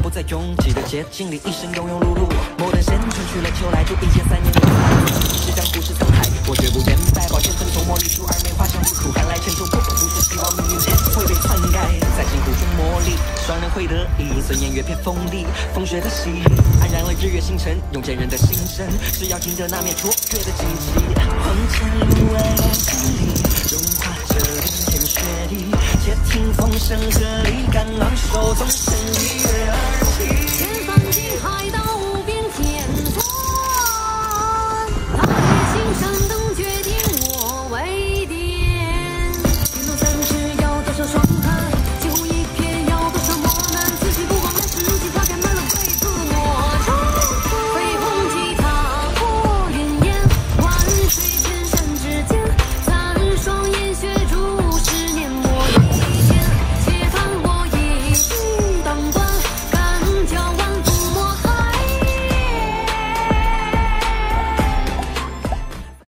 步在拥挤的街景里，一生庸庸碌碌。摩登先春去了秋来，就1003年的是江湖是沧海，我绝不言败，保险分从茉莉树二梅花香，苦寒来沉重，不是希望命运会被篡改，在辛苦中磨砺，双人会得意，孙颜月偏锋利，风雪的洗礼，安然了日月星辰，用坚韧的心神，是要经得那面卓越的荆棘。黄泉路蜿蜒千里，融化着冰天雪地，且听风声鹤唳，敢